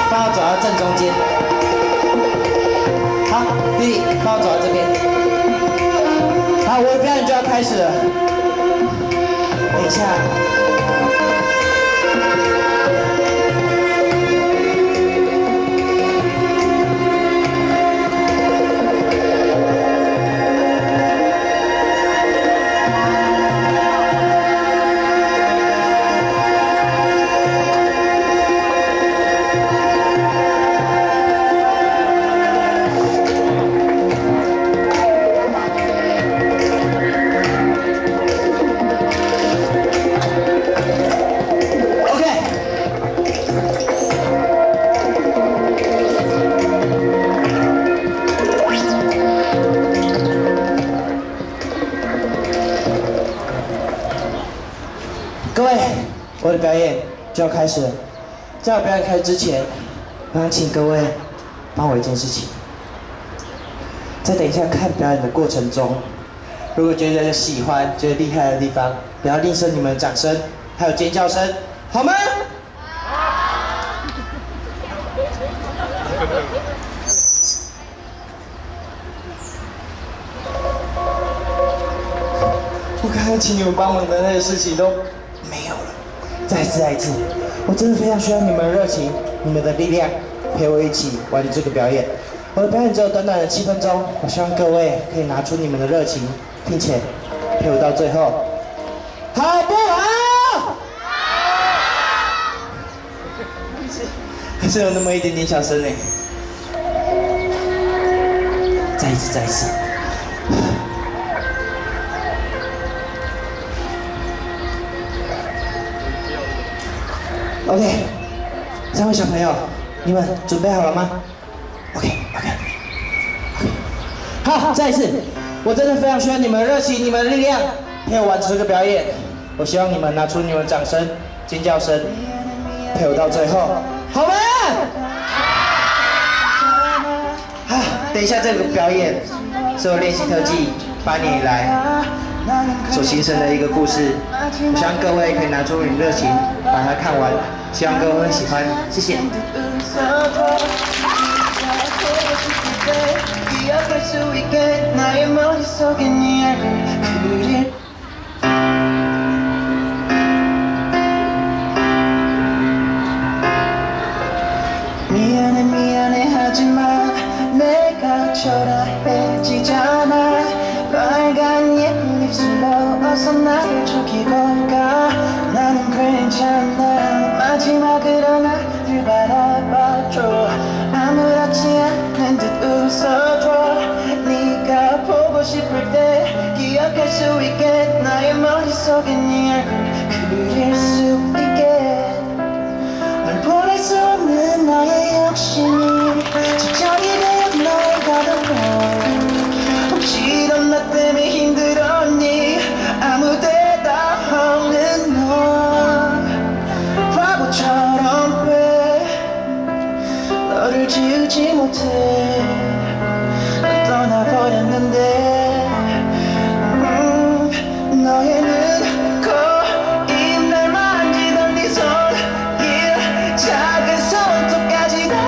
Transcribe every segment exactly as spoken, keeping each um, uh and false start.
帮我走到正中间。好，弟弟，帮我走到这边。好，我的表演就要开始了。等一下。 各位，我的表演就要开始了。在我表演开始之前，我想请各位帮我一件事情。在等一下看表演的过程中，如果觉得喜欢、觉得厉害的地方，不要吝啬你们的掌声，还有尖叫声，好吗？我刚刚请你们帮忙的那个事情都。 没有了，再一次，再一次，我真的非常需要你们的热情，你们的力量，陪我一起完成这个表演。我的表演只有短短的七分钟，我希望各位可以拿出你们的热情，并且陪我到最后，好不好？还是有那么一点点小声呢。再一次，再一次。 OK， 三位小朋友，你们准备好了吗 ？OK OK OK， 好，再一次，我真的非常需要你们的热情、你们的力量，陪我完成这个表演。我希望你们拿出你们的掌声、尖叫声，陪我到最后，好吗？好，等一下这个表演是我练习特技八年以来所形成的一个故事，我希望各位可以拿出你的热情把它看完。 希望各位会喜欢，谢谢。 마지막으로 나를 바라봐줘 아무렇지 않은 듯 웃어줘 네가 보고 싶을 때 기억할 수 있게 나의 머릿속에 네 얼굴 그릴 수 있게 널 보낼 수 없는 나의 욕심이 집착이 되어 널 가둬도 혹시 넌 나 때문에 힘들었니 아무 대답 없는 너 바보처럼 왜 너를 지우지 못해 넌 떠나버렸는데 음, 너의 눈, 코, 입 날 만지던 네 손길 작은 손톱까지 다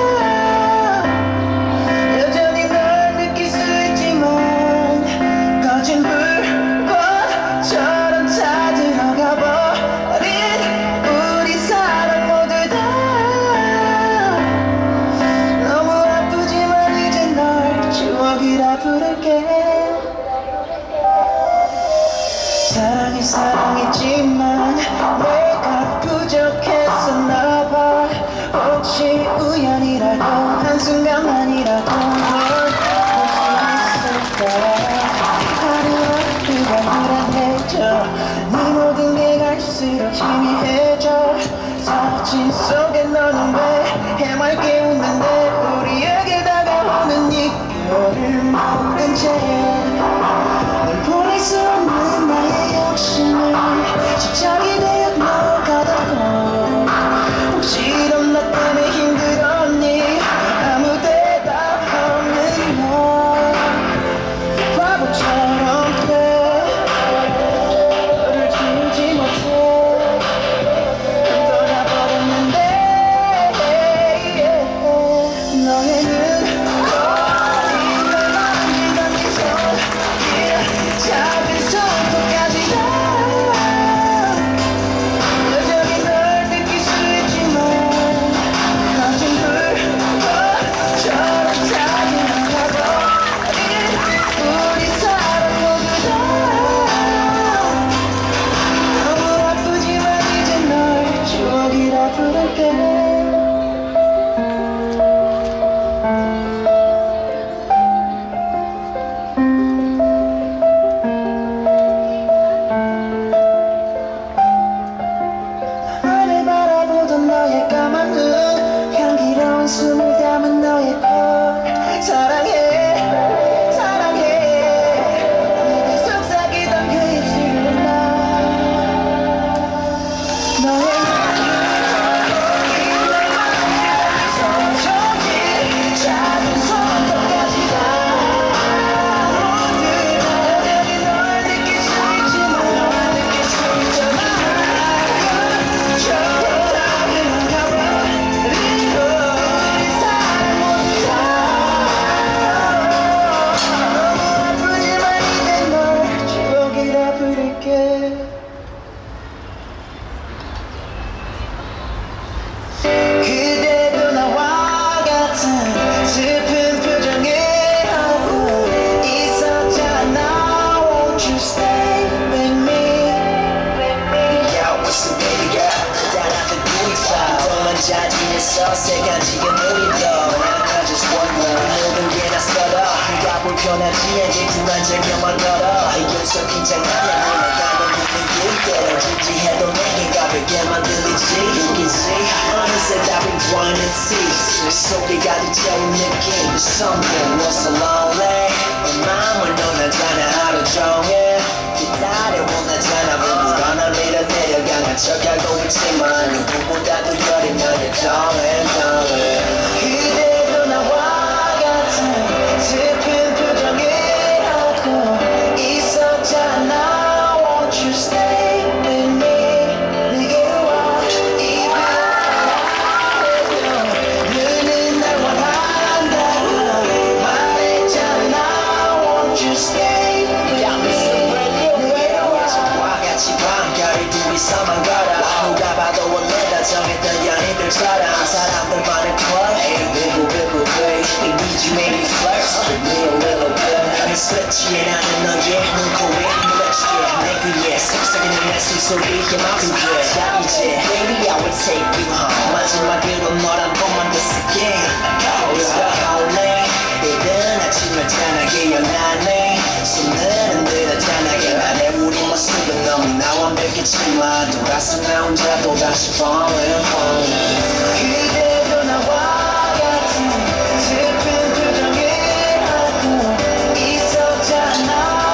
여전히 널 느낄 수 있지만 꺼진 불꽃처럼 다 들어가 버린 우리 사랑 모두 다 너무 아프지만 이제 널 추억이라 부를게 사랑이 사랑이지만 내가 부족했었나봐 혹시 우연이라도 한순간만이라도 널 볼 수 있을까 하루하루가 불안해져 네 모든 게 갈수록 희미해져 사진 속에 너는 왜 해맑게 웃는데 우리에게 다가오는 이별을 모른 채널 보낼 수 없는 나의 욕심을 집착이 되어 널 가둬도 혹시 넌 나 때문에 힘들었니 아무 대답 없는 너 바보처럼 돼 너를 지우지 못해 넌 떠나버렸는데 숨을 담은 너의 콜 사랑해 사랑해 내가 속삭이던 그 입술로 나 너의 작은 손톱까지 다 모두 다 여전히 널 느낄 수 있지만 널 느낄 수 있잖아 저렇다면 가버리고 사랑 못하 아프지만 이제 널 추억이라 부를게 그대도 나와 같은 슬픈 표정을 하고 있었잖아 Won't you stay with me Yo, what's up baby girl 따라 듣고 있어 너만 자진했어 새가 지금 우리도 I just wonder 모든 게 낯설어 네가 불편하지 않게 불안정형만 걸어 이겨서 긴장하냐 내가 넌 묻는 그대로 진지해도 내게 가볍게만 들리지 웃기지 어느새 답이 원했지 속에 가득 채운 느낌 Something was so lonely 내 맘을 논하잖아 하루 종일 기다려본 나잖아 부부가 날 밀어내려가는 척하고 있지만 누구보다도 여린 너의 darling darling 그대도 나와 같은 슬픈 표정을 하고 있었잖아 Won't you stay with me 내게로 와 입을 눈은 날 원한다고 말했잖아 Won't you stay with me 내게로 와 같이 밤가리 둘이서만 걸어 누가 봐도 원래 다 정했던 연인들처럼 사람들 많은 club Hey baby baby baby We need you make me flirt with me a little bit 스치에 나는 너의 눈코에 물어주게 내 귀에 속삭이는 내 숨소리에 맘을 줘 자 이제 baby I will take you home 마지막으로 널 한 번만 더 쓸게 Let's go home 이른 아침을 찬하게 연하네 손은 흔들어 찬하게 말해 우리 모습은 너무나 완벽했지만 돌아서 나 혼자 또다시 falling falling 그대도 나와 같은 슬픈 표정을 하고 있었잖아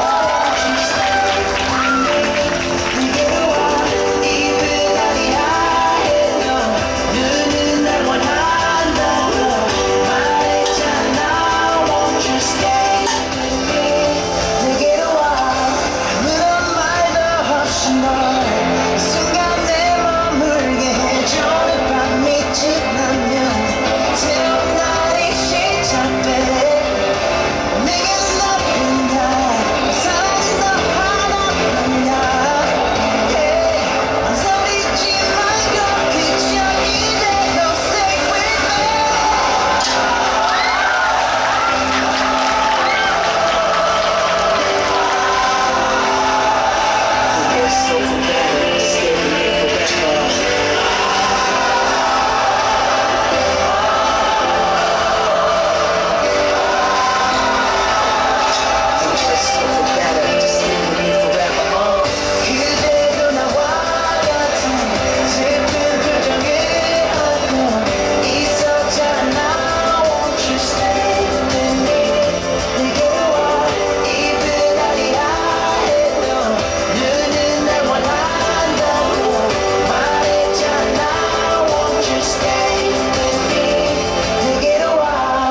내게로 와 입을 아리야 해도 눈은 날 원한다고 말했잖아 Won't you stay with me 내게로 와 아무런 말도 없이 널 이 순간 내 머물게 해줘 밤이 지나면 새로운 날이 시작돼 내게는 너뿐이야 사랑은 너 하나뿐이야 Hey 망설이지 말고 그저 이대로 stay with me Forget so for better stay with me forever Forget so for better just stay with me forever uh. 그대도 나와 같은 슬픈 표정을 하고 있었잖아 Won't you stay with me 내게로 와 입을 아리야 해도 눈은 날 원한다고 말했잖아 Won't you stay with me 내게로 와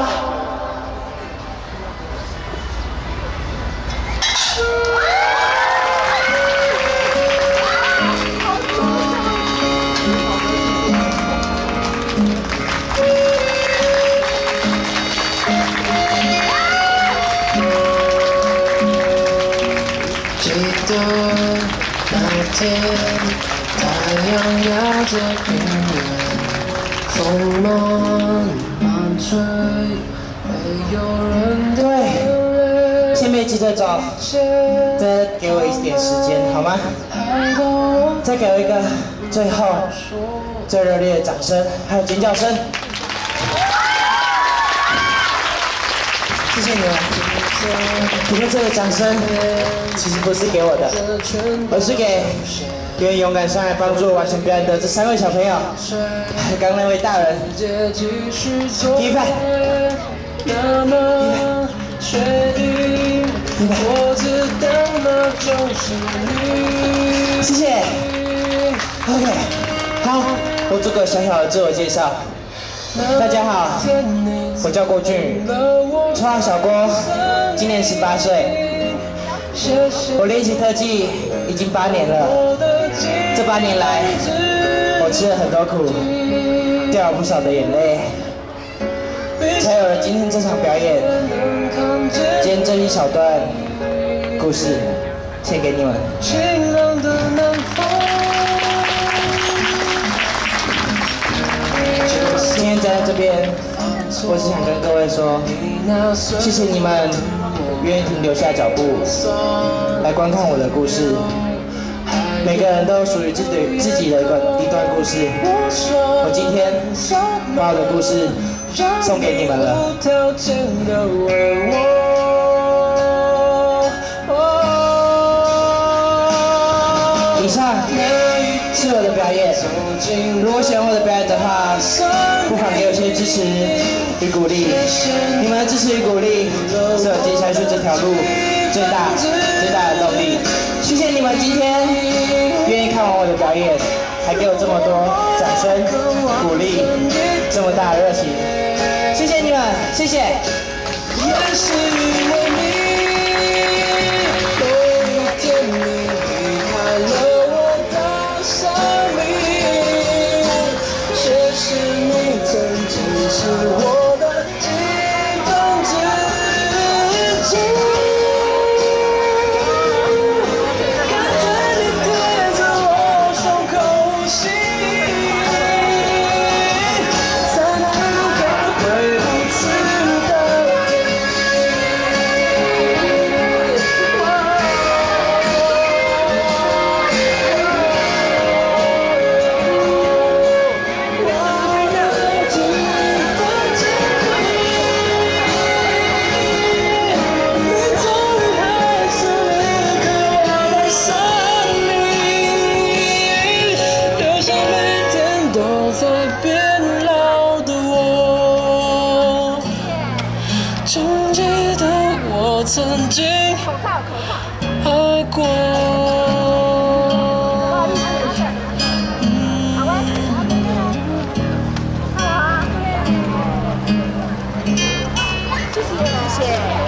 짙은 낮은太阳压着冰原，风浪满吹，没有人的泪。 先别急着走，再给我一点时间好吗？再给我一个最后最热烈的掌声，还有尖叫声。谢谢你们。 你们这个掌声其实不是给我的，而是给愿意勇敢上来帮助我完成表演的这三位小朋友，还有刚那位大人。一派，一派，谢谢。OK， 好，我做个小小的自我介绍。大家好，我叫郭俊宇，绰号小郭，今年十八岁。我练习特技已经八年了，这八年来，我吃了很多苦，掉了不少的眼泪，才有了今天这场表演。今天这一小段故事，献给你们。今天站在这边，我只想跟各位说，谢谢你们愿意停留下脚步来观看我的故事。每个人都有属于自己自己的一个一段故事。我今天把我的故事送给你们了。以上是我的表演，如果喜欢我的表演的话，不妨给我一些支持与鼓励。你们的支持与鼓励是我接下去这条路最大最大的动力。谢谢你们今天愿意看完我的表演，还给我这么多掌声鼓励，这么大的热情，谢谢你们，谢谢。也是因为你，有一天你离开了我的生命，却是你曾支持我的激动之情。感觉你贴着我胸口心，在那个回不去的。总记得我曾经爱过。 谢谢。